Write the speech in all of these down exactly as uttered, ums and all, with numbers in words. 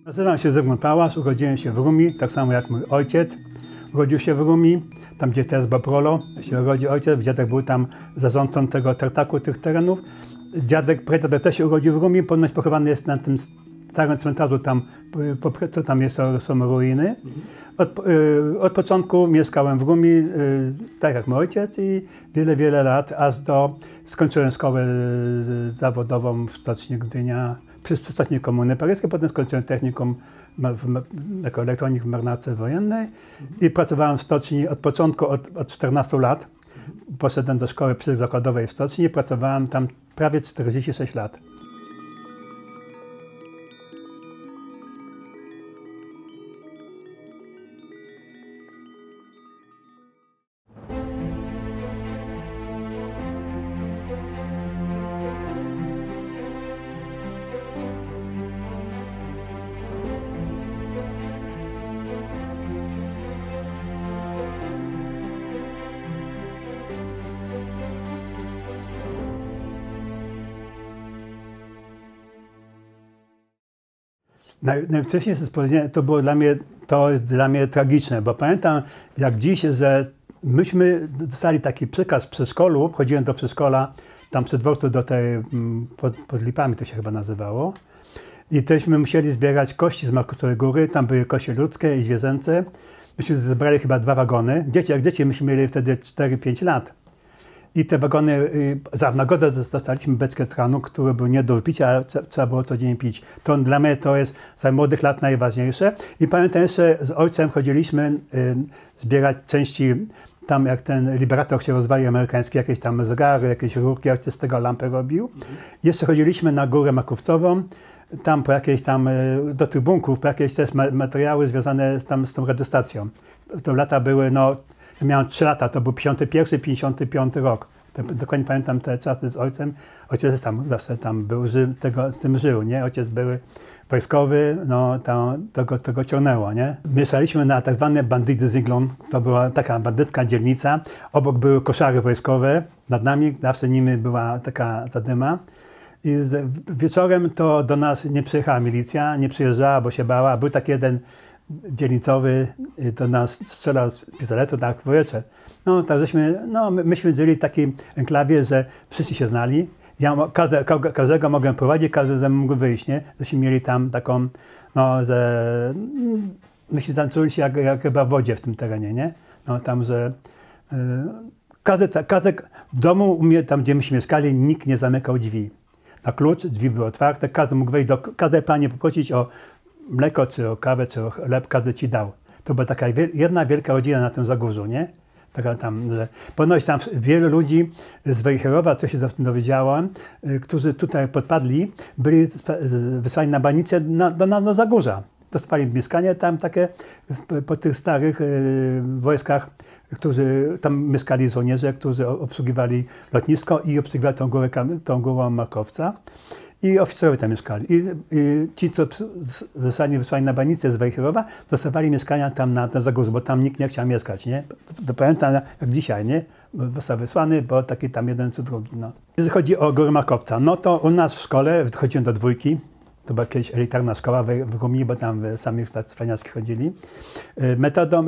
Nazywam się Zygmunt Pałasz, urodziłem się w Rumi, tak samo jak mój ojciec. Urodził się w Rumi, tam gdzie teraz Boprolo się urodził ojciec. Dziadek był tam zarządcą tego tartaku, tych terenów. Dziadek, pradziadek też się urodził w Rumi, ponoć pochowany jest na tym starym cmentarzu, tam, co tam jest, są ruiny. Od, od początku mieszkałem w Rumi, tak jak mój ojciec, i wiele, wiele lat, aż do skończyłem szkołę zawodową w stoczni Gdynia, przy stoczni Komuny Paryskiej, potem skończyłem technikum w, jako elektronik w marynarce wojennej i pracowałem w stoczni od początku, od, od czternastu lat. Poszedłem do szkoły przyzakładowej w stoczni i pracowałem tam prawie czterdzieści sześć lat. Najwcześniejsze spotkanie to było dla mnie, to jest dla mnie tragiczne, bo pamiętam jak dziś, że myśmy dostali taki przekaz w przedszkolu, wchodziłem do przedszkola, tam przy dworcu do tej, pod, pod Lipami to się chyba nazywało, i teśmy musieli zbierać kości z Markusowej Góry, tam były kości ludzkie i zwierzęce. Myśmy zebrali chyba dwa wagony. Dzieci, jak dzieci, myśmy mieli wtedy cztery pięć lat. I te wagony, za nagrodę dostaliśmy beczkę tranu, który był nie do wypicia, ale trzeba było codziennie pić. To dla mnie to jest za młodych lat najważniejsze. I pamiętam jeszcze, z ojcem chodziliśmy y, zbierać części, tam jak ten Liberator się rozwalił amerykański, jakieś tam zegary, jakieś rurki, ojciec z tego lampę robił. Mhm. Jeszcze chodziliśmy na Górę Makówcową, tam po jakieś tam, y, do tych bunkrów, po jakieś też materiały związane z, tam, z tą radiostacją. To lata były, no, miałem trzy lata, to był pięćdziesiąty pierwszy pięćdziesiąty piąty rok. To, dokładnie pamiętam te czasy z ojcem. Ojciec tam zawsze tam był, ży, tego, z tym żył, nie? Ojciec był wojskowy, no to, to, go, to go ciągnęło, nie? Mieszkaliśmy na tak zwane Bandy Zyglon, to była taka bandycka dzielnica. Obok były koszary wojskowe, nad nami zawsze nimi była taka zadyma. I z, wieczorem to do nas nie przyjechała milicja, nie przyjeżdżała, bo się bała. Był taki jeden dzielnicowy, do nas strzelał z pistoletu na powietrze. No, tak żeśmy, no, my, myśmy żyli w takiej enklawie, że wszyscy się znali. Ja każde, każdego mogłem prowadzić, każdy ze mną mógł wyjść, nie? Żeśmy mieli tam taką, no, że myśmy tam czuli się jak, jak chyba w wodzie w tym terenie, nie? No, tam, że y, każdy, każdy w domu, u mnie, tam gdzie myśmy mieszkali, nikt nie zamykał drzwi. Na klucz, drzwi były otwarte, każdy mógł wejść do każdej pani poprosić o mleko, czy o kawę, czy o chleb, każdy ci dał. To była taka jedna wielka rodzina na tym Zagórzu, nie? Taka tam, że ponoć tam wielu ludzi z Wejherowa, co się dowiedziałam, którzy tutaj podpadli, byli wysłani na banicę na, do, na, do Zagórza. Dostali mieszkanie tam takie po tych starych y, wojskach, którzy tam mieszkali żołnierze, którzy obsługiwali lotnisko i obsługiwali tą górę, tą górę Makowca. I oficerowie tam mieszkali. I, i ci, co wysłani, wysłani na banicę z Wejherowa, dostawali mieszkania tam na, na Zagórzu, bo tam nikt nie chciał mieszkać, nie? To, to pamiętam jak dzisiaj, nie? Został wysłany, bo taki tam jeden czy drugi, no. Jeżeli chodzi o Górę Makowca, no to u nas w szkole, chodziłem do dwójki, to była jakaś elitarna szkoła w, w Rumi, bo tam sami cwaniaczki chodzili. Metodą,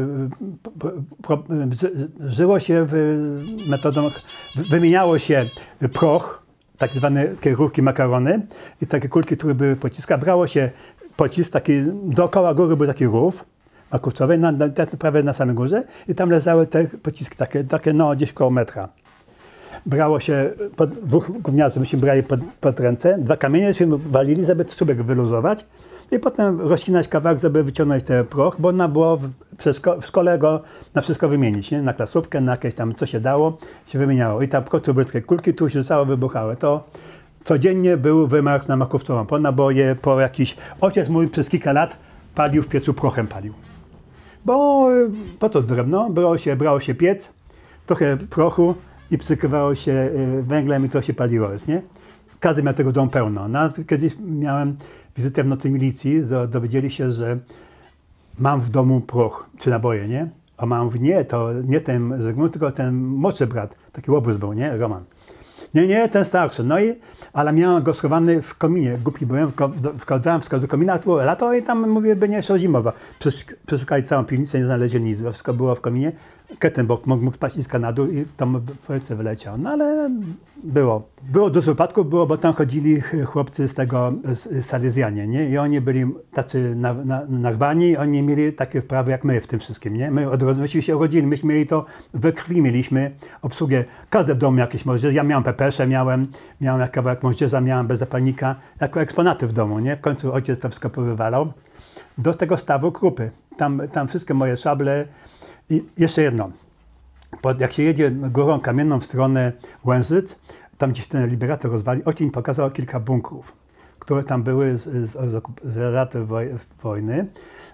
pro, żyło się w, metodą, wymieniało się proch, tak zwane takie rurki makarony i takie kulki, które były pociska. Brało się pocisk, taki, dookoła góry był taki rów makówcowy, na, na, prawie na samej górze, i tam leżały te pociski, takie, takie no gdzieś koło metra. Brało się, pod, dwóch gówniarzy myśmy brali pod, pod ręce, dwa kamienie się walili, żeby czubek wyluzować i potem rozcinać kawałek, żeby wyciągnąć ten proch, bo ona było w, w szkole go na wszystko wymienić, nie? Na klasówkę, na jakieś tam, co się dało, się wymieniało. I tam kotubryckie kulki tu się rzucało, wybuchały. To codziennie był wymarsz na Makówcową, po naboje, po jakiś... Ojciec mój przez kilka lat palił w piecu, prochem palił. Bo po to drewno, brało się, brało się piec, trochę prochu i psykywało się węglem i to się paliło, nie? Każdy miał tego dom pełno. No, kiedyś miałem wizytę w nocy milicji, dowiedzieli się, że mam w domu proch, czy naboje, nie? A mam w nie, to nie ten Zygmunt, tylko ten młodszy brat, taki łobuz był, nie? Roman. Nie, nie, ten starszy. No i, ale miałem go schowany w kominie. Głupi byłem, wchodzałem do komina, było lato i tam, mówię, by nie szło zimowa. Przeszukali całą piwnicę, nie znaleźli nic. Wszystko było w kominie. Kettenbock mógł, mógł spać z Kanadu i tam w powietrze wyleciał. No ale było. Było dużo wypadków, było, bo tam chodzili chłopcy z tego, z Salezjanie, nie? I oni byli tacy na, na, narwani, oni mieli takie wprawy jak my w tym wszystkim, nie? My od razu myśmy się urodzili, myśmy mieli to we krwi, mieliśmy obsługę. Każdy w domu jakieś moździerze, ja miałem pepesze, miałem, miałem jak kawałek moździerza, miałem bez zapalnika, jako eksponaty w domu, nie? W końcu ojciec to wszystko powywalał. Do tego stawu krupy. Tam, tam wszystkie moje szable. I jeszcze jedno, jak się jedzie górą kamienną w stronę Łężyc, tam gdzieś ten Liberator rozwali, ojciec mi pokazał kilka bunkrów, które tam były z, z, z lat wojny.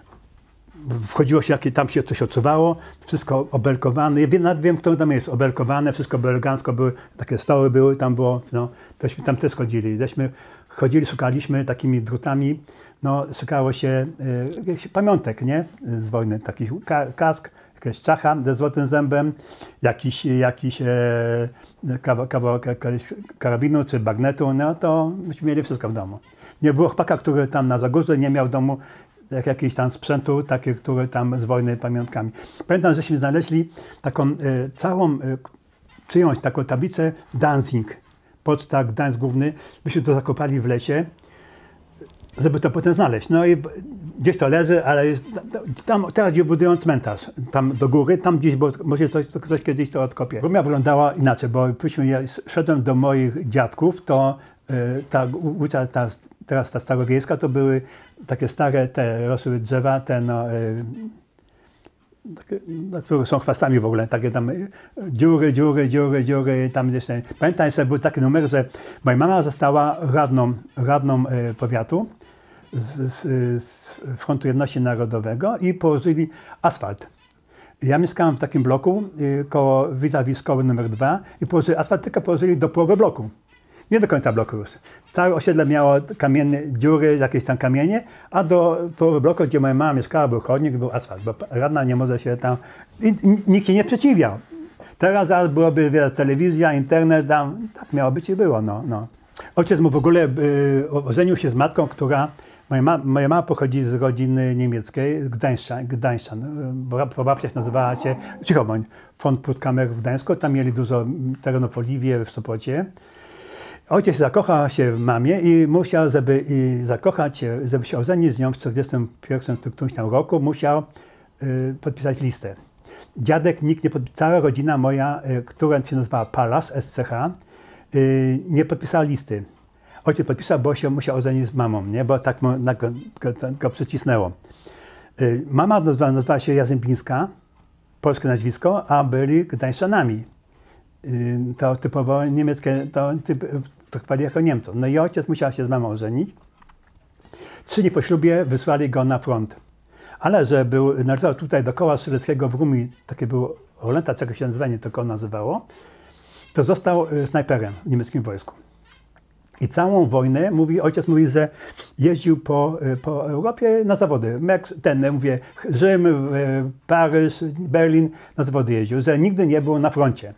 Wchodziło się, jakie tam się coś odsuwało, wszystko obelkowane. Ja nawet wiem, kto tam jest, obelkowane, wszystko było elegancko, były takie stoły, były, tam było, no, tośmy tam też chodzili. Żeśmy chodzili, szukaliśmy takimi drutami, no, szukało się y, pamiątek, nie, z wojny, taki ka kask, jakaś czacha ze złotym zębem, jakiś, jakiś e, kawałek, kawałek karabinu czy bagnetu, no to myśmy mieli wszystko w domu. Nie było chłopaka, który tam na Zagórze nie miał w domu jak jakiś tam sprzętu, takie, które tam z wojny pamiątkami. Pamiętam, żeśmy znaleźli taką e, całą, e, czyjąś taką tablicę Danzig, poczta Gdańsk Główny, myśmy to zakopali w lesie, żeby to potem znaleźć. No i gdzieś to leży, ale jest, tam teraz gdzie budują cmentarz, tam do góry, tam gdzieś, bo może ktoś, ktoś kiedyś to odkopie. Rumia wyglądała inaczej, bo ja szedłem do moich dziadków, to y, ta ulica, ta, teraz ta starowiejska, to były takie stare, te rosły drzewa, te no, y, takie, no, które są chwastami w ogóle, takie tam dziury, dziury, dziury, dziury, tam gdzieś. Pamiętam, że był taki numer, że moja mama została radną, radną y, powiatu z, z, z Frontu Jedności Narodowego i położyli asfalt. Ja mieszkałem w takim bloku y, koło vis-a-vis szkoły numer dwa i położyli asfalt, tylko położyli do połowy bloku. Nie do końca bloku już. Całe osiedle miało kamienne dziury, jakieś tam kamienie, a do połowy bloku, gdzie moja mama mieszkała, był chodnik, był asfalt, bo radna nie może się tam... I, nikt się nie przeciwiał. Teraz zaraz byłoby, wiesz, telewizja, internet, tam, tak miało być i było, no. no. Ojciec mu w ogóle y, ożenił się z matką, która... Moja, ma, moja mama pochodzi z rodziny niemieckiej, Gdańszczan, Gdańszczan. Babcia nazywała się, cicho bądź, von Puttkamer w Gdańsku, tam mieli dużo terenów w Oliwie, w Sopocie. Ojciec zakochał się w mamie i musiał, żeby i zakochać się, żeby się ożenić z nią w czterdziestym pierwszym którymś tam roku, musiał y, podpisać listę. Dziadek, nikt nie podpisał, cała rodzina moja, y, która się nazywała Palas, S C H, y, nie podpisała listy. Ojciec podpisał, bo się musiał ożenić z mamą, nie? Bo tak go, go, go przycisnęło. Y, mama nazywała, nazywała się Jazębińska, polskie nazwisko, a byli Gdańszczanami. Y, to typowo niemieckie, to typ, traktowali jako Niemców. No i ojciec musiał się z mamą ożenić. Trzy dni po ślubie wysłali go na front. Ale że był, należał tutaj do koła strzeleckiego w Rumii, takie było Rolenta, czego się nazywanie to koło nazywało, to został y, snajperem w niemieckim wojsku. I całą wojnę, mówi, ojciec mówi, że jeździł po, po Europie na zawody. Ten, mówię, Rzym, Paryż, Berlin, na zawody jeździł, że nigdy nie był na froncie.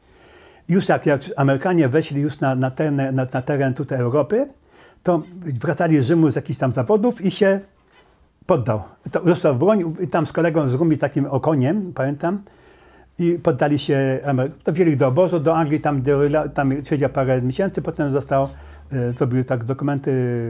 Już jak, jak Amerykanie weszli już na, na, teren, na, na teren tutaj Europy, to wracali z Rzymu z jakichś tam zawodów i się poddał. To dostał broń i tam z kolegą z Rumii, takim Okoniem, pamiętam, i poddali się, to wzięli do obozu, do Anglii, tam, tam siedział parę miesięcy, potem został, zrobił tak dokumenty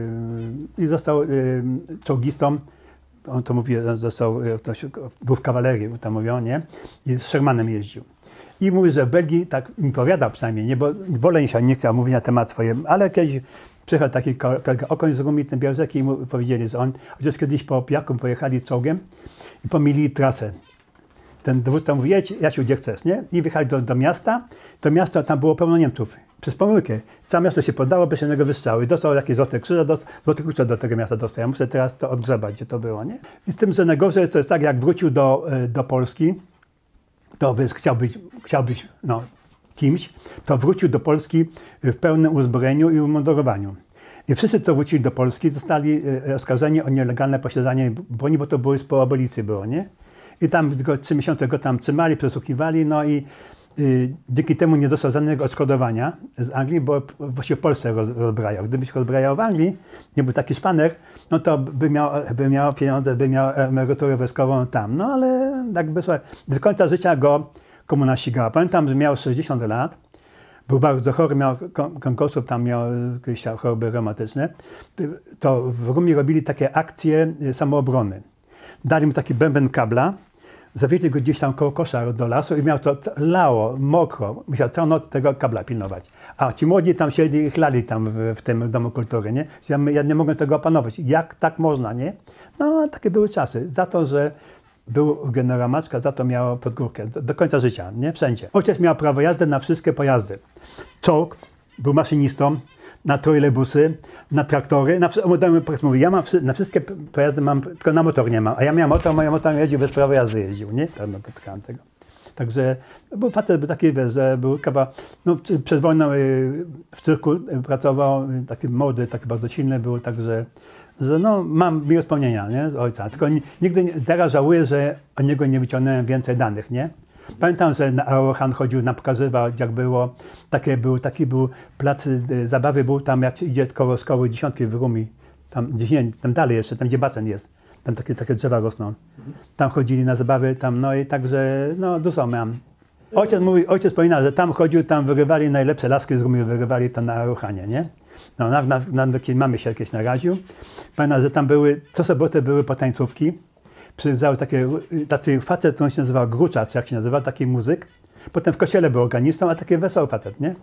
i został czołgistą, on to mówi, został, był w kawalerii, tam mówią, nie, i z Shermanem jeździł. I mówi, że w Belgii, tak mi powiadał przynajmniej, nie, bo wolę się nie chciał mówić na temat swoje, ale kiedyś przyjechał taki kolega Okoń z Rumii, ten Białżek, i mu powiedzieli, że on, chociaż kiedyś po pijaku pojechali czołgiem i pomylili trasę. Ten dowódca mówi, jedź, Jasiu, gdzie chcesz, nie? I wyjechali do, do miasta, to miasto, tam było pełno Niemców. Przez pomyłkę. Całe miasto się poddało bez jednego wystrzału i dostał jakieś złote krzyże, złote klucze do tego miasta dostał. Ja muszę teraz to odgrzebać, gdzie to było, nie? I z tym, że najgorzej to jest tak, jak wrócił do, do Polski, to by chciał być, chciał być no, kimś, to wrócił do Polski w pełnym uzbrojeniu i umundurowaniu. I wszyscy, co wrócili do Polski, zostali oskarżeni o nielegalne posiadanie broni, bo to było już po abolicji było, nie? I tam tylko trzy miesiące go tam trzymali, przesłuchiwali, no i y, dzięki temu nie dostał żadnego odszkodowania z Anglii, bo właściwie w Polsce roz, rozbrajał. Gdybyś rozbrajał w Anglii, nie był taki szpaner, no to by miał, by miał pieniądze, by miał emeryturę wojskową tam. No ale jakby słuchaj, do końca życia go komuna ścigała. Pamiętam, że miał sześćdziesiąt lat, był bardzo chory, miał kręgosłup, tam miał jakieś choroby reumatyczne. To w Rumie robili takie akcje samoobrony. Dali mu taki bęben kabla, zawieźli go gdzieś tam koło kosza do lasu i miał to lało, mokro. Musiał całą noc tego kabla pilnować. A ci młodzi tam siedli i chlali tam w, w tym Domu Kultury, nie? Ja, ja nie mogłem tego opanować. Jak tak można, nie? No, takie były czasy. Za to, że był generał Maczka, za to miał podgórkę. Do, do końca życia, nie? Wszędzie. Ojciec miał prawo jazdy na wszystkie pojazdy. Czołg, był maszynistą, na trolejbusy, na traktory, na, mówię, ja mam, na wszystkie pojazdy mam, tylko na motor nie mam, a ja miałem motor, moja motor jeździł, bez prawa jazdy jeździł, nie? No, dotykałem tego. Także był facet był taki, wiesz, że był chyba, no, przed wojną w cyrku pracował, taki młody, taki bardzo silny był, także że no, mam miłe wspomnienia, nie, z ojca, tylko nigdy, nie, teraz żałuję, że od niego nie wyciągnąłem więcej danych, nie? Pamiętam, że na Auerhahn chodził, nam pokazywał, jak było, takie był, taki był plac y, zabawy, był tam, jak idzie koło szkoły dziesiątki w Rumi, tam, gdzie, tam dalej jeszcze, tam gdzie basen jest, tam takie, takie drzewa rosną. Tam chodzili na zabawy, tam, no i także, no dużo miałem. Ojciec mówi, ojciec wspomina, że tam chodził, tam wyrywali najlepsze laski z Rumi, wyrywali to na Auerhahnie, nie? No, na, na, na, na mamy się jakieś naraził. Pamiętam, że tam były, co sobotę były potańcówki. Przyjeżdżał taki, taki facet, który się nazywał Grucza, czy jak się nazywał, taki muzyk. Potem w kościele był organistą, a taki wesoły facet, nie?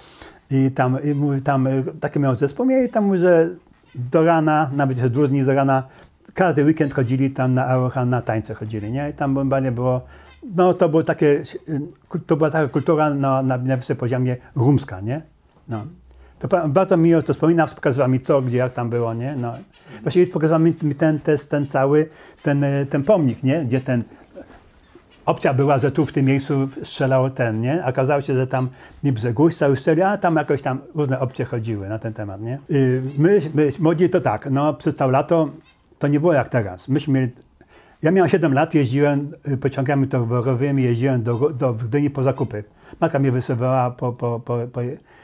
I tam, i mówi, tam taki miał zespół i tam mówi, że do rana, nawet jeszcze dłużej do rana, każdy weekend chodzili tam na Auerhahn, na tańce chodzili, nie? I tam nie było, no to było takie, to była taka kultura no, na najwyższym poziomie rumska, nie? No. To bardzo miło to wspomina, pokazywała mi co, gdzie, jak tam było, nie? No. Właściwie pokazywała mi ten, ten, ten cały, ten, ten pomnik, nie? Gdzie ten, opcja była, że tu w tym miejscu strzelał ten, nie? A okazało się, że tam nie brzegóś cały strzeli, a tam jakoś tam różne opcje chodziły na ten temat, nie? My, my młodzi to tak, no przez całe lato to nie było jak teraz. Myśmy, ja miałem siedem lat, jeździłem pociągami towarowymi, jeździłem do, do Gdyni po zakupy. Matka mnie wysyłała po, po, po, po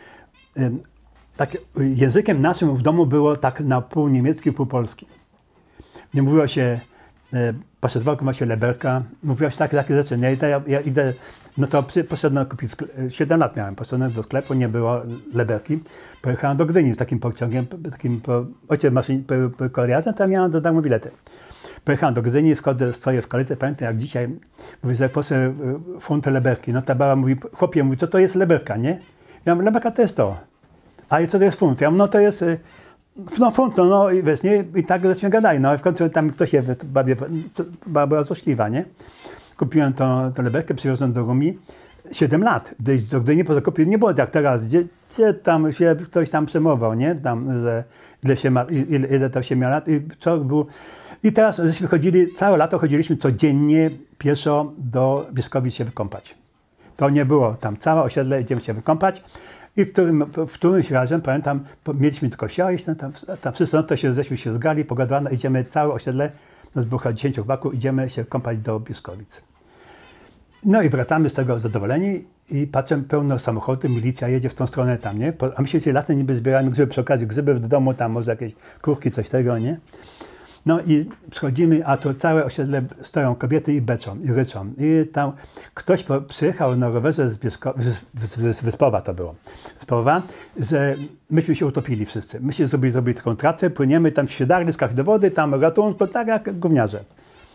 tak, językiem naszym w domu było tak na pół niemiecki, pół polski. Nie mówiło się e, poszedłku, ma się leberka, mówiło się takie, takie rzeczy. Nie? Ja, ja idę, no to poszedłem kupić, siedem lat miałem, poszedłem do sklepu, nie było leberki. Pojechałem do Gdyni z takim pociągiem, takim, po, ojciec maszyn, kolejarzem, to ja miałem do domu bilety. Pojechałem do Gdyni, wchodzę, stoję w kolejce, pamiętam jak dzisiaj, mówię, że proszę funt leberki. No ta baba mówi, chłopie, mówi, co to jest leberka, nie? Ja mówię, leberka to jest to. A i co to jest funt? Ja mówię, no to jest, no funt, no, no i wiesz, nie? I tak żeśmy gadali, no i w końcu tam ktoś się, babie, baba była złośliwa, nie? Kupiłem tą, tą leberkę, przywiozłem do Rumi, siedem lat, do Gdyni po zakupie, nie było jak teraz, gdzie, gdzie tam się ktoś tam przejmował, nie? Tam, że ile, się ma, ile, ile to się miał lat i co był. I teraz żeśmy chodzili, całe lato chodziliśmy codziennie pieszo do Bieskowic się wykąpać. To nie było tam, całe osiedle, idziemy się wykąpać. I w którym, w którymś razem, pamiętam, mieliśmy tylko kościoła i tam, tam wszyscy, no to się, żeśmy się zgali, pogadano, idziemy całe osiedle, nas było chyba dziesięciu chłopaków, idziemy się kąpać do Bieskowic. No i wracamy z tego zadowoleni i patrzę, pełno samochodów, milicja jedzie w tą stronę tam, nie? A my się dzisiaj latem niby zbieramy grzyby, przy okazji grzyby do domu, tam może jakieś kurki, coś tego, nie? No i przychodzimy, a to całe osiedle stoją kobiety i beczą, i ryczą. I tam ktoś przyjechał na rowerze z, Biesko, z, z Wyspowa to było, z Powa, że myśmy się utopili wszyscy. Myśmy zrobili, zrobili taką trasę, płyniemy, tam się darli, skakać do wody, tam ratunku, tak jak gówniarze.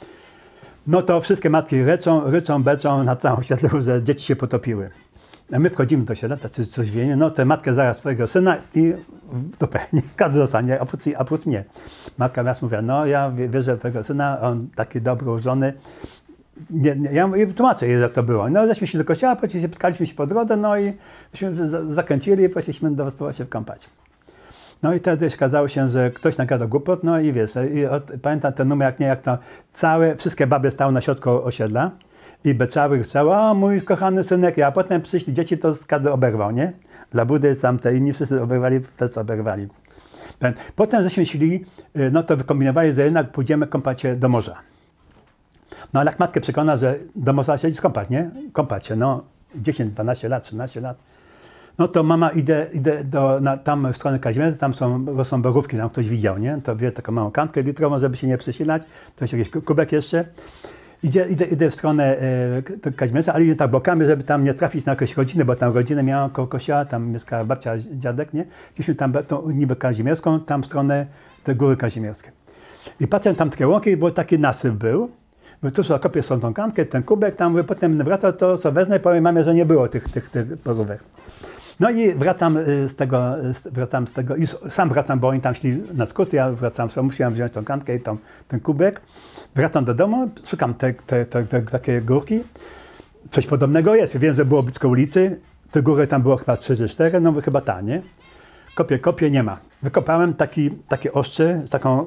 No to wszystkie matki ryczą, ryczą, beczą na całym osiedlu, że dzieci się potopiły. A my wchodzimy do siebie, tacy coś wiemy, no to matkę zaraz swojego syna i do pewnie każdy zostanie, oprócz, oprócz mnie. Matka raz mówiła, no ja wierzę w twojego syna, on taki dobry, ułożony. Nie, nie, ja tłumaczę jej, jak to było. No żeśmy się do kościoła, później spotkaliśmy się po drodze, no i myśmy zakręcili i poszliśmy do Wyspowa się wkąpać. No i wtedy okazało się, że ktoś nagadał głupot, no i wiesz, i od, pamiętam ten numer, jak nie, jak to całe, wszystkie baby stały na środku osiedla. I beczały, chciały, o mój kochany synek, a potem przyszli dzieci, to każdy oberwał, nie? Dla budy, sam te inni wszyscy oberwali, też oberwali. Potem żeśmy szli, no to wykombinowali, że jednak pójdziemy kąpać się do morza. No ale jak matkę przekona, że do morza się skąpać, nie? Kąpać się, no. dziesięć, dwanaście lat, trzynaście lat. No to mama idę, idę do, na, tam w stronę Kazimierza, tam są, są borówki, tam ktoś widział, nie? To wie taką małą kantkę litrową, żeby się nie przesilać, to jest jakiś kubek jeszcze. Idzie, idę, idę w stronę e, Kazimierza, ale idę tak bokami, żeby tam nie trafić na jakąś rodzinę, bo tam rodzinę miałam koło kościoła, tam mieszkała babcia, dziadek, nie? Gdzieśmy tam tą niby kazimierską, tam w stronę te góry kazimierskie. I patrzę tam takie łąki, bo taki nasyp był. Bo tu zakopię sobie tą kantkę, ten kubek, tam mówię, potem wracam, to co wezmę i powiem mamie, że nie było tych, tych, tych borówek. No i wracam z tego, wracam z tego, i sam wracam, bo oni tam szli na skrót, ja wracam, musiałem wziąć tą kantkę i tą, ten kubek. Wracam do domu, szukam te, te, te, te, takie górki. Coś podobnego jest, wiem, że było blisko ulicy, te góry tam było chyba trzy czy cztery, no chyba ta, nie? Kopię, kopię, nie ma. Wykopałem taki, takie ostrze, z taką,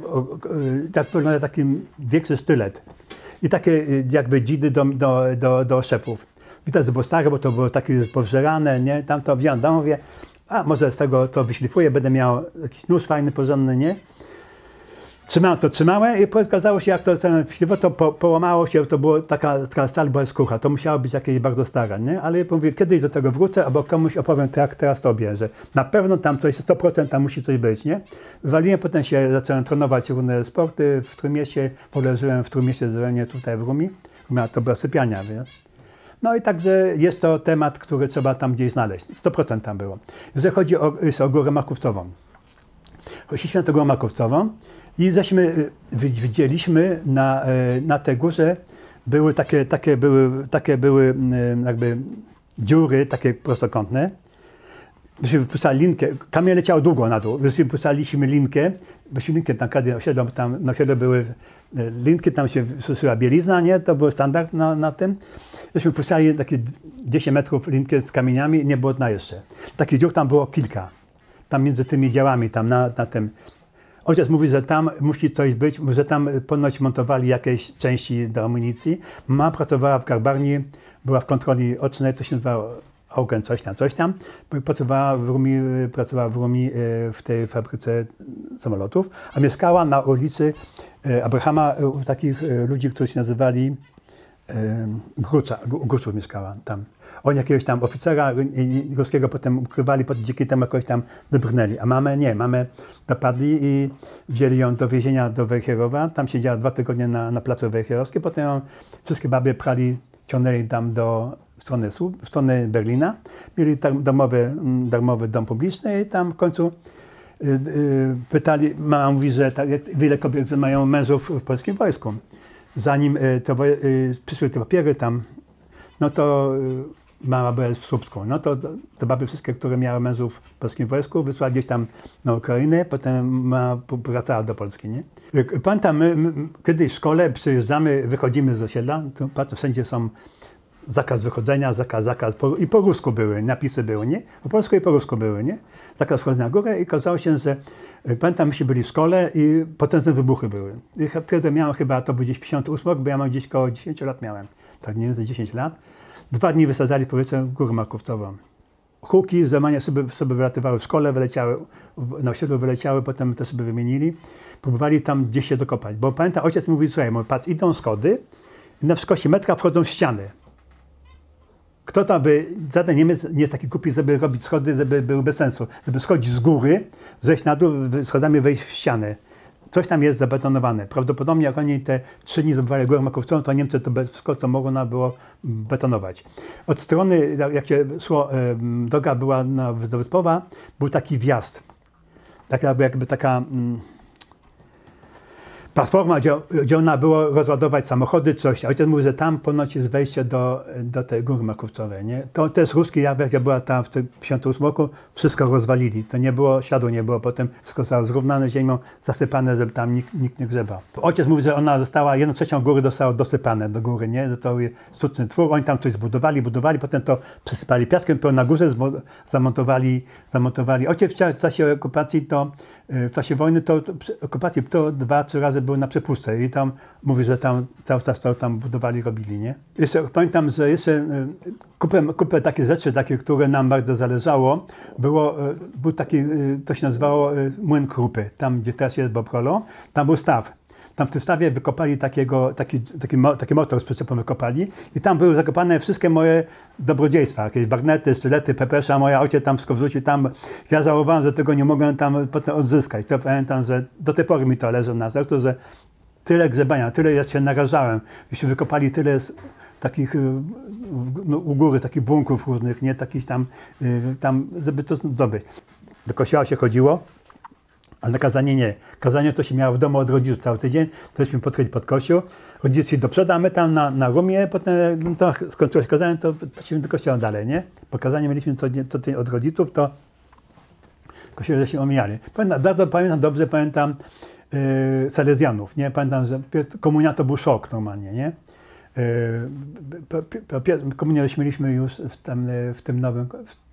jak wygląda taki większy sztylet. I takie jakby dzidy do, do, do, do oszczepów. Widać, że było stare, bo to było takie powżerane, nie? Tam to wziąłem, tam mówię, a może z tego to wyszlifuję, będę miał jakiś nóż fajny, porządny, nie? Trzymałem to, trzymałem i okazało się, jak to wyszlifowało, to po, połamało się, to była taka, taka stal była skóra, to musiało być jakieś bardzo stare, nie? Ale ja mówię, kiedyś do tego wrócę, albo komuś opowiem, jak teraz to bierze. Na pewno tam coś, sto procent tam musi coś być, nie? Wywaliłem, potem się zacząłem trenować różne sporty w Trójmieście, w ogóle żyłem w Trójmieście, zupełnie tutaj w Rumi, to była sypialnia, wiesz? No i także jest to temat, który trzeba tam gdzieś znaleźć. sto procent tam było. Jeżeli chodzi o, o Górę Makówcową. Szliśmy na tę Górę Makówcową i żeśmy widzieliśmy na, na tej górze były takie, takie, były, takie były jakby dziury, takie prostokątne. Myśmy wypuszczali linkę, kamień leciał długo na dół, myśmy wypuszczaliśmy linkę, myśmy linkę tam każdy osiedlą, tam na osiedlu były linki, tam się suszyła bielizna, nie? To był standard na, na tym. Myśmy puszczali takie dziesięć metrów linkę z kamieniami, nie było dna jeszcze. Takich dziur tam było kilka, tam między tymi działami, tam na, na tym. Ojciec mówi, że tam musi coś być, że tam ponoć montowali jakieś części do amunicji. Mama pracowała w garbarni, była w kontroli ocznej, to się nazywało Augen, coś tam, coś tam. Pracowała w Rumi, pracowała w Rumi w tej fabryce samolotów, a mieszkała na ulicy Abrahama, u takich ludzi, którzy się nazywali Gruca, Gruców mieszkała tam. Oni jakiegoś tam oficera ruskiego potem ukrywali, pod dzięki temu jakoś tam wybrnęli. A mamę nie, mamę dopadli i wzięli ją do więzienia do Wejherowa. Tam siedziała dwa tygodnie na, na placu Wejherowskim. Potem ją wszystkie babie prali, ciągnęli tam do w stronę, w stronę Berlina. Mieli tam domowy, darmowy dom publiczny i tam w końcu y, y, pytali, mama mówi, że tak, wiele kobiet mają mężów w polskim wojsku. Zanim y, to, y, przyszły te papiery tam, no to y, mama była w Słupsku. No to te baby wszystkie, które miały mężów w polskim wojsku, wysłała gdzieś tam na Ukrainę, potem mama wracała do Polski, nie? Pamiętam, my, my kiedyś w szkole przyjeżdżamy, wychodzimy z osiedla, to patrzę, wszędzie są zakaz wychodzenia, zakaz, zakaz, i po rusku były, napisy były, nie? Po polsku i po rusku były, nie? Zakaz wchodzenia na górę i okazało się, że pamiętam, myśmy byli w szkole i potężne wybuchy były. I wtedy miałem chyba, to był gdzieś pięćdziesiąty ósmy rok, bo ja mam gdzieś koło dziesięć lat miałem, tak mniej więcej dziesięć lat. Dwa dni wysadzali, powiedzmy, Górę Makówcową. Huki, złamania sobie, sobie wylatywały w szkole, wyleciały, na osiedlu wyleciały, potem to sobie wymienili. Próbowali tam gdzieś się dokopać, bo pamiętam, ojciec mówi, słuchaj, mówi, patrz, idą schody i na wysokości metra wchodzą w ściany. Kto tam by, żaden Niemiec nie jest taki głupi, żeby robić schody, żeby były bez sensu. Żeby schodzić z góry, zejść na dół, schodami wejść w ścianę. Coś tam jest zabetonowane. Prawdopodobnie jak oni te trzy dni zdobywali Górę Makówcową, to Niemcy to wszystko to mogło było betonować. Od strony, jak się szło, droga była na, do Wyspowa, był taki wjazd. Taka jakby taka mm, platforma, gdzie, gdzie ona było rozładować samochody, coś. Ojciec mówi, że tam ponoć jest wejście do, do tej Góry Makówcowej, nie? To też ruski jawek, jak była tam w tym pięćdziesiątym ósmym roku, wszystko rozwalili. To nie było, śladu nie było, potem wszystko zostało zrównane ziemią, zasypane, żeby tam nikt, nikt nie grzebał. Ojciec mówi, że ona została, jedną trzecią góry zostało dosypane do góry, nie? Że to jest sztuczny twór, oni tam coś zbudowali, budowali, potem to przesypali piaskiem, to na górze zamontowali, zamontowali. Ojciec w czasie okupacji to, w czasie wojny to, to okupacji to dwa, trzy razy były na przepustce i tam mówi, że tam cały czas to tam budowali, robili, nie? Jeszcze pamiętam, że jeszcze kupę, kupę takich rzeczy, takie, które nam bardzo zależało, było, był taki, to się nazywało młyn krupy, tam gdzie teraz jest Bobrolo, tam był staw. tam w tym stawie wykopali takiego, taki, taki, taki motor z przyczepą wykopali i tam były zakopane wszystkie moje dobrodziejstwa, jakieś bagnety, stylety, pepesza, moja ojciec tam wszystko wrzucił tam. Ja żałowałem, że tego nie mogłem tam potem odzyskać. To pamiętam, że do tej pory mi to leży na sercu, że tyle grzebania, tyle ja się narażałem. Jeśli wykopali tyle takich no, u góry, takich bunkrów różnych, nie takich tam, tam, żeby to zdobyć. Do kościoła się chodziło, ale na kazanie nie. Kazanie to się miało w domu od rodziców cały tydzień, tośmy podchodzili pod kościół, rodzice szli do przodu, a my tam na, na rumie, potem no to skończyło się kazanie, to poszliśmy do kościoła dalej, nie? Bo kazanie mieliśmy co dzień, co tydzień od rodziców, to kościoły się omijali. Pamiętam, bardzo pamiętam, dobrze pamiętam yy, Salezjanów, nie? Pamiętam, że komunia to był szok normalnie, nie? Yy, komunię mieliśmy już w, tam, w tym nowym, w,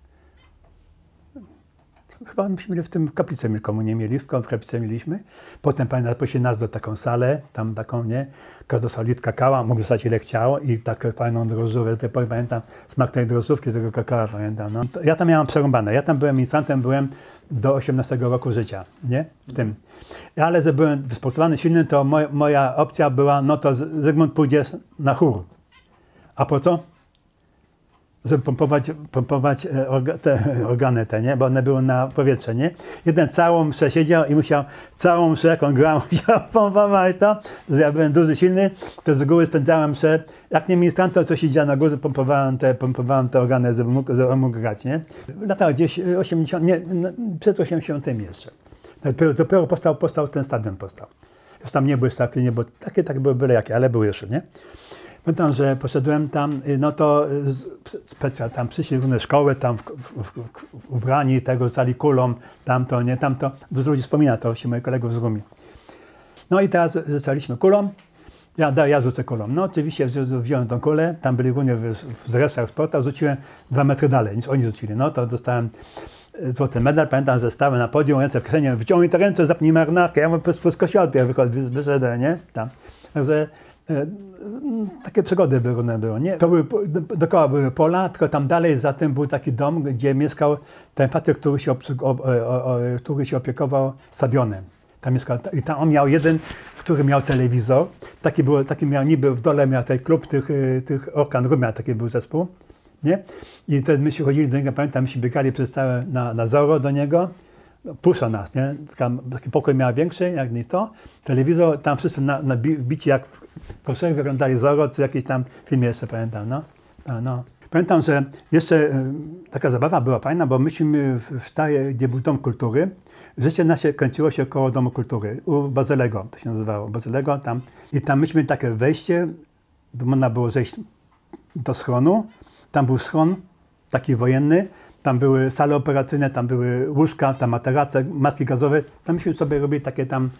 chyba myśmy mieli w tym kaplicę komunię mieli, w kaplicę mieliśmy. Potem pamiętam, poszli nas do taką salę, tam taką, nie? Każda salić kakała, mógł zostać ile chciało i taką fajną drożdżówkę, te pamiętam, smak tej drożdżówki, tego kakała pamiętam. No. Ja tam miałem przerąbane, ja tam byłem ministrantem, byłem do osiemnastego roku życia, nie? W tym. Ale że byłem wysportowany, silny, to moj, moja opcja była, no to Zygmunt pójdzie na chór. A po co? Żeby pompować, pompować orga, te organy te, nie? Bo one były na powietrze, nie? Jeden całą mszę siedział i musiał całą mszę, jak on grał, musiał pompować to. Ja byłem duży, silny, to z góry spędzałem mszę. Jak nie ministrant, to coś siedział na górze, pompowałem te, pompowałem te organy, żeby mógł, żeby mógł grać, nie? Lata gdzieś osiemdziesiąte, nie, przed osiemdziesiątym jeszcze. Dopiero, dopiero powstał, powstał ten stadion powstał. Już tam nie były takie, nie, bo takie tak były byle jakie, ale były jeszcze, nie? Pamiętam, że poszedłem tam, no to specjal, tam przyszli różne szkoły, tam w, w, w, w ubrani tego, cali kulą, tamto, nie, tamto. Dużo ludzi wspomina to, się moich kolegów z Rumi. No i teraz rzucaliśmy kulą. Ja, da, ja rzucę kulą. No oczywiście wziąłem tą kulę, tam byli głównie w, w zresach sporta, rzuciłem dwa metry dalej niż oni rzucili. No to dostałem złoty medal, pamiętam, że stałem na podium, ręce w kieszeni, wyciągnij te ręce, zapnij marynarkę, ja mówię, z kościoła wyszedłem, nie? Tam. Także e, takie przygody były, było, nie? To były, dookoła były pola, tylko tam dalej za tym był taki dom, gdzie mieszkał ten facet, który się, o, o, o, który się opiekował stadionem. Tam mieszkał, i tam on miał jeden, który miał telewizor, taki, był, taki miał niby w dole, miał ten klub tych, tych Orkan Rumia, taki był zespół, nie? I wtedy my się chodzili do niego, pamiętam, my się biegali przez całe, na, na Zoro do niego, pusza nas, nie? Taki pokój miał większy, jak nie to. Telewizor, tam wszyscy na, na bici jak w koszach wyglądali Zoro, czy jakiś tam film jeszcze pamiętam, no. no, no. Pamiętam, że jeszcze y, taka zabawa była fajna, bo myśmy w, w staje, gdzie był Dom Kultury, życie nasze kręciło się koło Domu Kultury, u Bazylego, to się nazywało, Bazylego tam. I tam myśmy takie wejście, można było zejść do schronu, tam był schron, taki wojenny, tam były sale operacyjne, tam były łóżka, tam materace, maski gazowe. Tam myśmy sobie robili takie tam,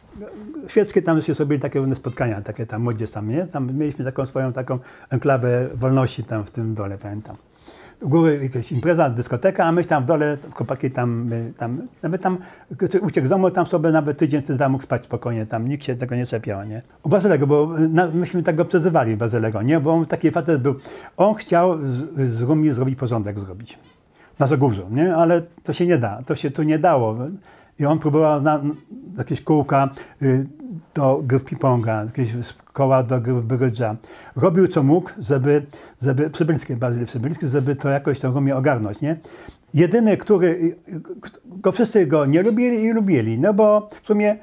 świeckie tam myśmy sobie takie różne spotkania, takie tam młodzież tam, nie? Tam mieliśmy taką swoją taką enklawę wolności tam w tym dole, pamiętam. U góry jakaś impreza, dyskoteka, a my tam w dole, chłopaki tam, tam nawet tam uciekł z domu, tam sobie nawet tydzień czy dwa mógł spać spokojnie, tam nikt się tego nie czepiał, nie? U Bazylego, bo na, myśmy tak go przezywali, Bazylego, nie? Bo on taki facet był, on chciał z, z Rumi zrobić porządek zrobić. Na Zagórzu, nie? Ale to się nie da, to się tu nie dało. I on próbował na, na jakieś kółka y, do gry w ping-ponga, jakieś koła do gry w brydża. Robił co mógł, żeby, żeby Przybyliński, Bazyl Przybyliński, żeby to jakoś to Rumię ogarnąć, nie? Jedyny, który, go wszyscy go nie lubili i lubili, no bo w sumie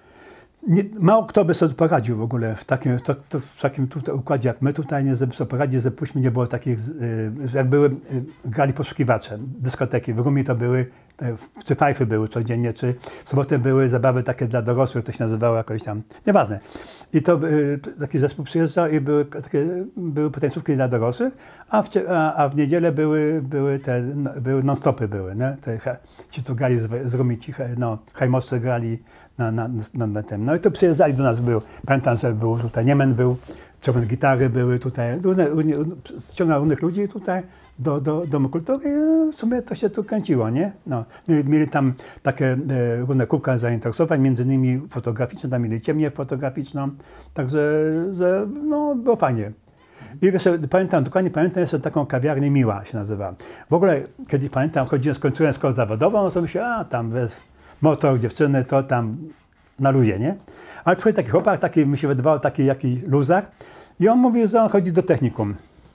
nie, mało kto by sobie poradził w ogóle w takim, to, to w takim tutaj układzie jak my tutaj, nie żeby sobie poradzić, że później nie było takich, jak były, grali poszukiwacze, dyskoteki, w Rumi to były, czy fajfy były codziennie, czy w sobotę były zabawy takie dla dorosłych, to się nazywało jakoś tam, nieważne. I to taki zespół przyjeżdżał i były takie, były potańcówki dla dorosłych, a w, a, a w niedzielę były, były te, były non-stopy były, nie? Te, ci tu grali z, z Rumi, ci, no, hajmoscy grali na, na, na, na tym. No i to przyjeżdżali do nas, był, pamiętam, że był tutaj Niemen był, ciągle gitary były tutaj, ściągał różnych ludzi tutaj do, do Domu Kultury i w sumie to się tu kręciło, nie? No, mieli, mieli tam takie e, różne kółka zainteresowań, między innymi fotograficzne, tam mieli ciemnię fotograficzną, także że, no, było fajnie. I wiesz, pamiętam, dokładnie pamiętam jeszcze taką kawiarnię Miła się nazywała. W ogóle, kiedyś pamiętam, chodziłem, skończyłem szkołę zawodową, no to myślałem, a tam bez motor, dziewczyny, to tam na luzie, nie? Ale przychodzi taki chłopak, taki, mi się wydawało, taki jakiś luzak i on mówił, że on chodzi do technikum.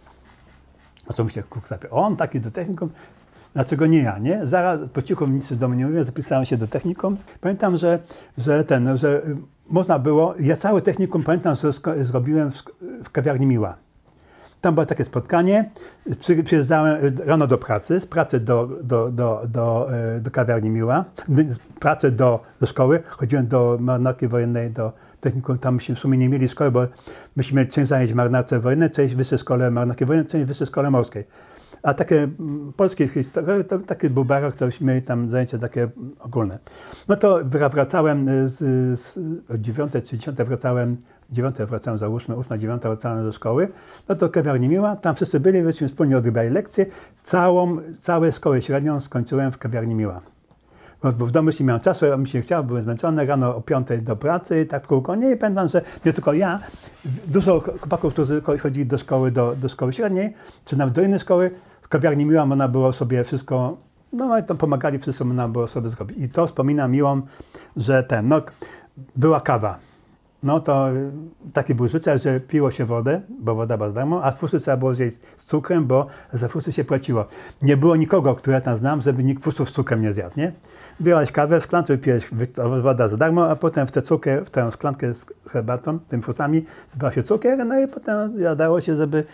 A co myślę, kurczę, on taki do technikum? Dlaczego nie ja, nie? Zaraz po cichu nic do mnie nie mówię, zapisałem się do technikum. Pamiętam, że, że ten, że można było, ja całe technikum pamiętam, że zrobiłem w, w kawiarni Miła. Tam było takie spotkanie, przy, przyjeżdżałem rano do pracy, z pracy do, do, do, do, do kawiarni Miła, z pracy do, do szkoły, chodziłem do marynarki wojennej, do technikum, tam myśmy w sumie nie mieli szkoły, bo myśmy mieli część zajęć w marynarce wojennej, część w wyższej szkole marynarki wojennej, część w wyższej szkole morskiej. A takie polskie historie, to taki był barok, to mieli tam zajęcia takie ogólne. No to wracałem z, z od dziewiątej czy dziesiątej wracałem, dziewiątej wracałem, załóżmy, ósma, dziewiąta wracałem do szkoły, no to kawiarni Miła, tam wszyscy byli, myśmy wspólnie odbierali lekcje, całą, całą szkołę średnią skończyłem w kawiarni Miła. Bo w domu nie miałem czasu, ja mi się chciało, byłem zmęczony, rano o piątej do pracy, tak w kółko. Nie, i pamiętam, że nie tylko ja, dużo chłopaków, którzy chodzili do szkoły, do, do szkoły średniej, czy nawet do innej szkoły, w kawiarni Miła można było sobie wszystko, no i tam pomagali, wszystko można było sobie zrobić. I to wspominam Miłą, że ten, no, była kawa. No to taki był zwyczaj, że piło się wodę, bo woda była za darmo, a z fusy trzeba było zjeść z cukrem, bo za fusy się płaciło. Nie było nikogo, który ja tam znam, żeby nikt fusów z cukrem nie zjadł, nie? Biłaś kawę w szklance, pijesz woda za darmo, a potem w tę cukier, w tę szklankę z herbatą, tym fusami, zbrał się cukier, no i potem jadało się, żeby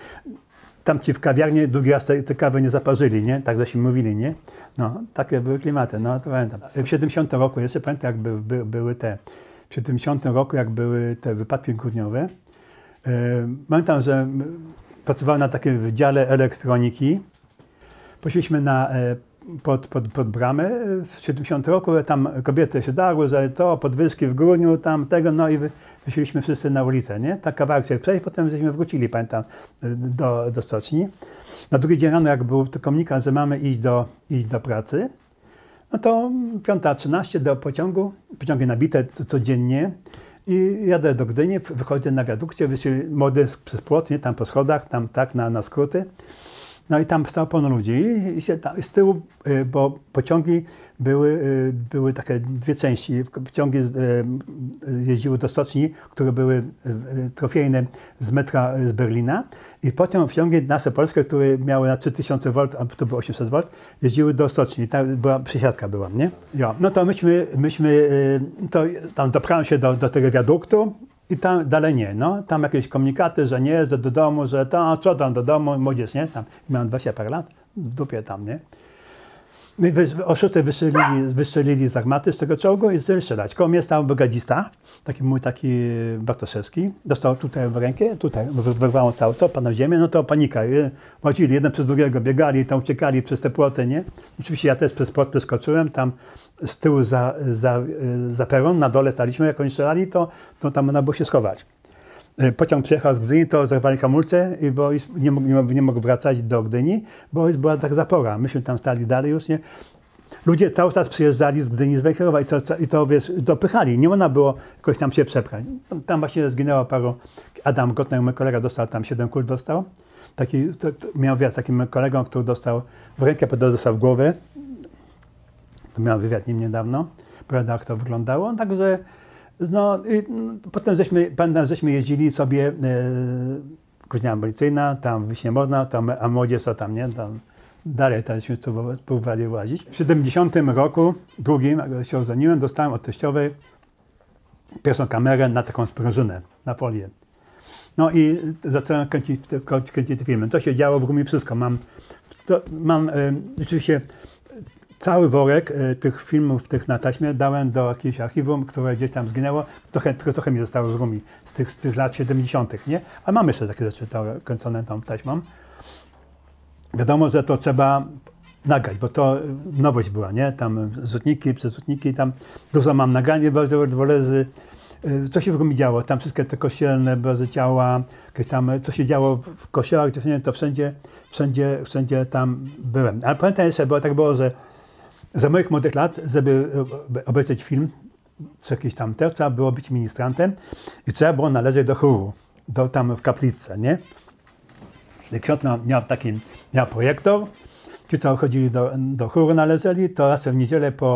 tam ci w kawiarni drugi raz te, te kawy nie zaparzyli, nie? Tak żeśmy mówili, nie? No, takie były klimaty, no to pamiętam. W siedemdziesiątym roku, jeszcze pamiętam, jak by, by, były te, w siedemdziesiątym roku, jak były te wypadki grudniowe, yy, pamiętam, że pracowałem na takim wydziale elektroniki, poszliśmy na Pod, pod, pod bramę w siedemdziesiątym roku, tam kobiety się darły, że to, podwyżki w grudniu, tam tego, no i wy, wyszliśmy wszyscy na ulicę, nie? Tak kawałek się przejść, potem żeśmy wrócili, pamiętam, do, do stoczni. Na drugi dzień rano, jak był to komunikat, że mamy iść do, iść do pracy, no to piąta trzynaście do pociągu, pociągi nabite codziennie i jadę do Gdyni, wychodzę na wiadukcie, wyszli młody przez płot, nie? Tam po schodach, tam tak na, na skróty. No i tam stało pełno ludzi i się tam, z tyłu, bo pociągi były, były takie dwie części. Pociągi jeździły do stoczni, które były trofejne z metra z Berlina i potem pociągi nasze polskie, które miały na trzy tysiące wolt, a to było osiemset wolt, jeździły do stoczni. Tam była przesiadka była, nie? Jo. No to myśmy, myśmy to, tam doprałem się do, do tego wiaduktu. I tam dalej nie, no, tam jakieś komunikaty, że nie, że do domu, że to, co tam do domu, młodzież, nie, tam, miałem dwadzieścia parę lat, w dupie tam, nie. No i o szóstej wystrzelili, wystrzelili z armaty z tego czołgu i zaczęli strzelać. Koło mnie stał brygadzista, taki mój taki Bartoszewski, dostał tutaj w rękę, tutaj wyrwało całe to, padł na ziemię, no to panika, łazili jeden przez drugiego, biegali, tam uciekali przez te płoty, nie. Oczywiście ja też przez płot przeskoczyłem, tam z tyłu za, za, za peron, na dole staliśmy, jak oni strzelali, to, to tam można było się schować. Pociąg przyjechał z Gdyni, to zerwali hamulce, bo nie mógł, nie, nie mógł wracać do Gdyni, bo była tak zapora. Myśmy tam stali dalej już, nie. Ludzie cały czas przyjeżdżali z Gdyni, z Wejherowa i to, i to, wiesz, dopychali. Nie można było jakoś tam się przepchać. Tam właśnie zginęło paru. Adam Gotner, mój kolega, dostał tam siedem kul, dostał. Taki, to, to miał wywiad z takim kolegą, który dostał w rękę, potem dostał w głowę. To miał wywiad nim niedawno. Opowiadał, jak to wyglądało. Także no, i, no, potem żeśmy, pamiętam, żeśmy jeździli sobie e, godzina abolicyjna, tam Wiśnie Można, tam, a młodzież to tam, nie? Tam dalej tamśmy próbowali włazić. W siedemdziesiątym roku, drugim, jak się ożeniłem, dostałem od teściowej pierwszą kamerę na taką sprężynę, na folię. No i zacząłem kręcić, kręcić te filmy. To się działo w Gumi, wszystko. Mam, to, mam e, rzeczywiście cały worek e, tych filmów, tych na taśmie dałem do jakiegoś archiwum, które gdzieś tam zginęło. Trochę, trochę mi zostało z Gumi, z tych, z tych lat siedemdziesiątych, nie? A mam jeszcze takie rzeczy to, kręcone tą taśmą. Wiadomo, że to trzeba nagrać, bo to nowość była, nie? Tam rzutniki, przerzutniki, tam dużo mam nagranie, bardzo wolezy. Co się w Gumi działo? Tam wszystkie te kościelne obrazy ciała, tam, co się działo w kościołach, to wszędzie, wszędzie, wszędzie tam byłem. Ale pamiętam jeszcze, bo tak było, że za moich młodych lat, żeby obejrzeć film, czy jakiś tam też, trzeba było być ministrantem i trzeba było należeć do chóru, do, tam w kapliczce, nie? Ksiądz miał, miał taki, miał projektor, ci to chodzili do, do chóru należeli, to raz w niedzielę po,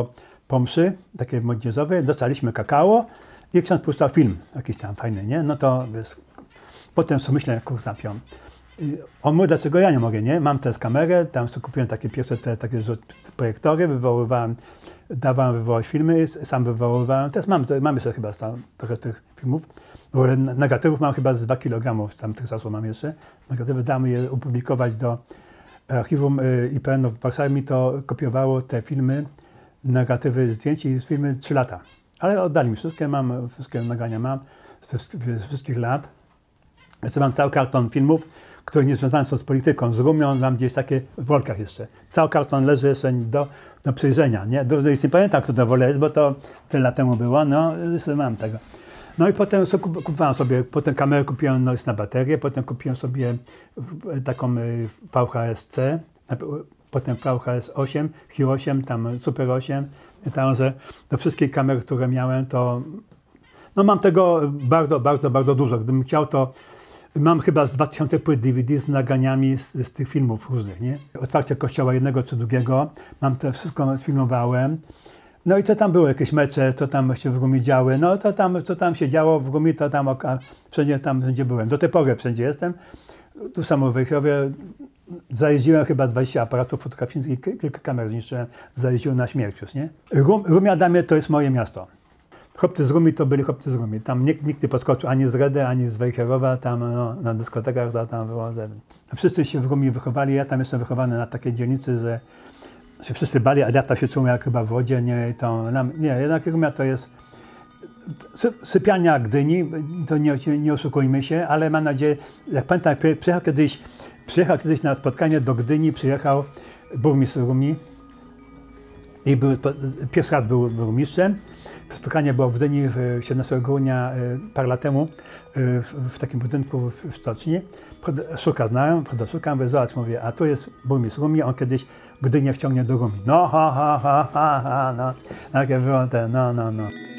po mszy, takiej młodzieżowej, dostaliśmy kakao i ksiądz puszczał film jakiś tam fajny, nie? No to wiesz, potem sobie myślę, kurwa, pion. On mówi, dlaczego ja nie mogę, nie? Mam teraz kamerę, tam sobie kupiłem takie pierwsze te, takie projektory, wywoływałem, dawałem wywołać filmy, sam wywoływałem. Teraz mam, mam jeszcze chyba tam trochę tych filmów. Bo negatywów mam chyba z dwa kilogramy, tam tych czasu mam jeszcze. Negatywy damy je opublikować do archiwum I P N u w Warszawie. Mi to kopiowało te filmy, negatywy zdjęć i z filmy trzy lata. Ale oddali mi wszystkie, mam, wszystkie nagrania mam z wszystkich lat. Jeszcze mam cały karton filmów, które nie związane są z polityką, z Rumią, mam gdzieś takie w workach jeszcze. Cały karton leży jeszcze do, do przejrzenia, nie? Dobrze, już nie pamiętam, kto to wolę jest, bo to tyle lat temu było, no, jeszcze mam tego. No i potem sobie kupowałem sobie, potem kamerę kupiłem no, na baterię, potem kupiłem sobie taką V H S C, potem V H S osiem, Q osiem, tam Super osiem, tam, że do wszystkich kamer, które miałem, to no mam tego bardzo, bardzo, bardzo dużo. Gdybym chciał, to mam chyba z dwa tysiące płyt D V D z nagraniami z, z tych filmów różnych, nie? Otwarcie kościoła jednego czy drugiego, mam to wszystko sfilmowałem. No i co tam było, jakieś mecze, co tam się w Rumi działy, no to tam, co tam się działo w Rumi, to tam, a wszędzie tam, wszędzie byłem. Do tej pory wszędzie jestem. Tu samo w Wejherowie zajeździłem chyba dwadzieścia aparatów fotograficznych i kilka kamer zniszczyłem, zajeździłem na śmierć już, nie? Rum, Rumia dla mnie to jest moje miasto. Chłopcy z Rumi to byli chłopcy z Rumi. Tam nikt, nikt nie podskoczył ani z Redy, ani z Wejherowa, tam no, na dyskotekach to tam było. Wszyscy się w Rumi wychowali, ja tam jestem wychowany na takiej dzielnicy, że się wszyscy bali, a lata się czują jak chyba w wodzie, nie, i to, nie, jednak Rumia to jest sypialnia Gdyni, to nie, nie oszukujmy się, ale mam nadzieję, jak pamiętam, przyjechał kiedyś, przyjechał kiedyś na spotkanie do Gdyni, przyjechał burmistrz Rumi i był, pierwszy raz był burmistrzem. Spotkanie było w Gdyni siedemnastego grudnia parę lat temu w takim budynku w stoczni. Szuka znałem, szukam, mówię, zobacz, mówię, a tu jest burmistrz Rumi, on kiedyś Gdynię wciągnie do Rumi. No, ha, ha, ha, ha, ha, no. Takie było te, no, no, no.